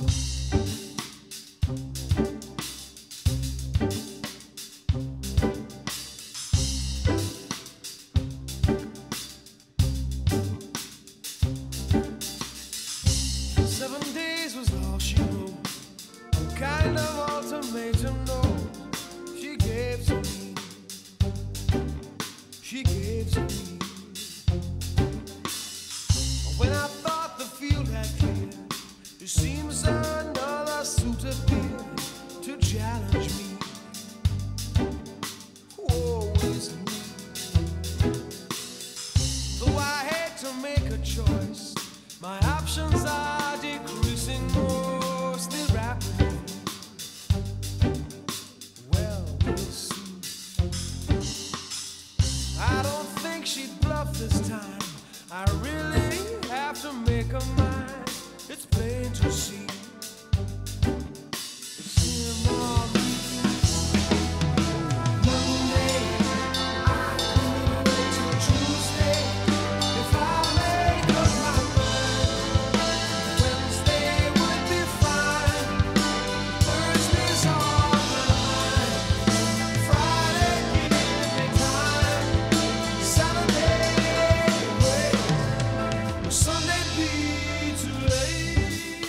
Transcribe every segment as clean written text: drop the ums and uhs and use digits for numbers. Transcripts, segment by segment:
7 days was all she wrote. What kind of ultimatum, no, she gave to me. She gave to me. When I thought the field had cleared, it seems another suit appeared to challenge me. Woe is me. Though I hate to make a choice, my options are decreasing most rapidly. Well, we'll see. I don't think she'd bluff this time. I really have to make her mine. It's plain to see. It's him or me. Monday, I could wait till Tuesday if I make up my mind. Wednesday would be fine. Thursday's on my mind. Friday, give me time. Saturday, wait. Will Sunday be too late?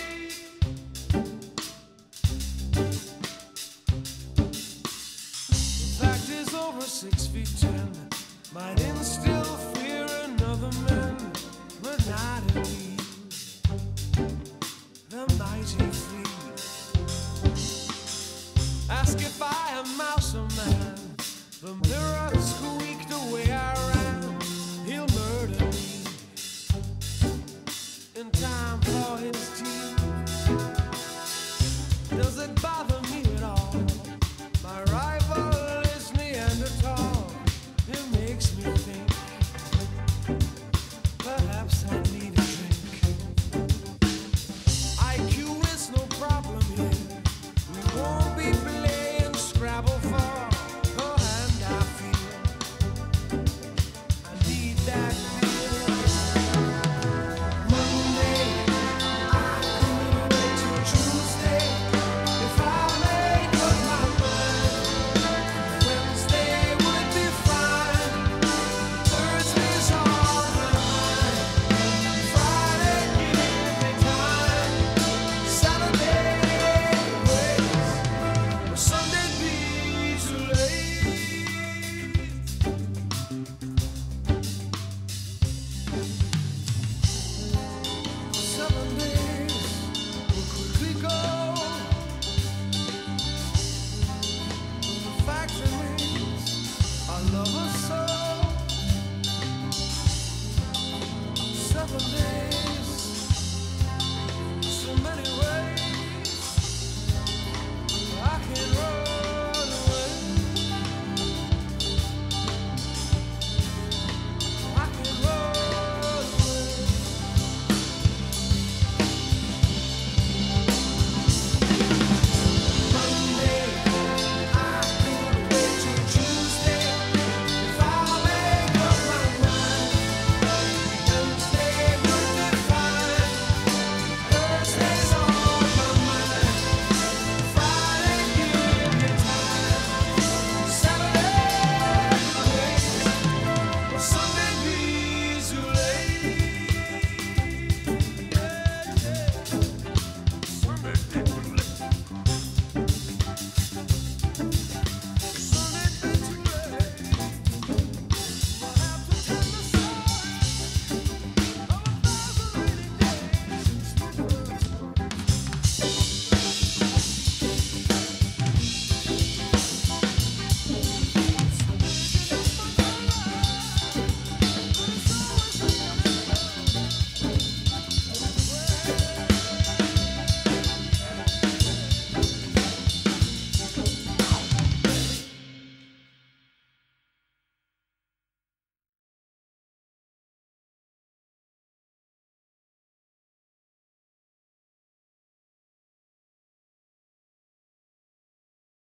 The fact is, over 6'10", might instill fear in other men, but not in me. The mighty fleet. Ask if I am mouse or man. The mirror squeaks.